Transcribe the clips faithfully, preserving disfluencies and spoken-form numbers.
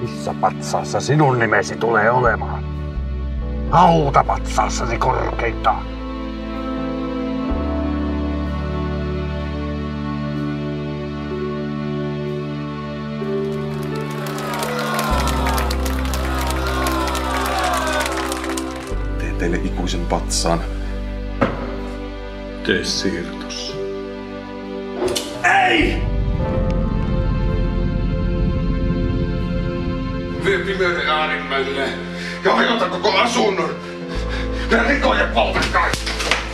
Missä patsaassa sinun nimesi tulee olemaan? Hautapatsaassasi korkeintaan. Teen teille ikuisen patsaan. Tee siirtos. Ei! Vie pimeyden äärimmäille ja hajota koko asunnon. Ja rikoja polven kaikki.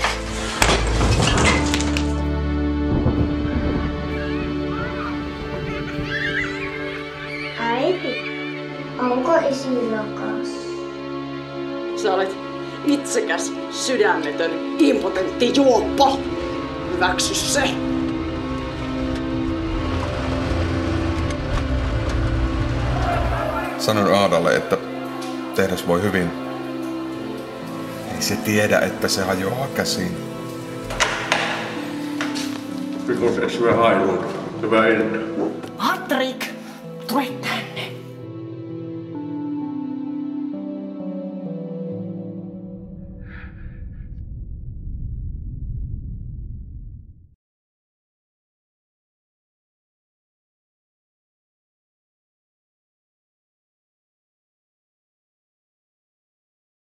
Äiti, onko isi rakas? Sä olet itsekäs, sydämetön, impotentti juoppo. Hyväksy se. Sanon Aadalle, että tehdas voi hyvin. Ei se tiedä, että se hajoaa käsiin. Rikos syö hailuun. Hyvä ilta. Patrick, tule tänne.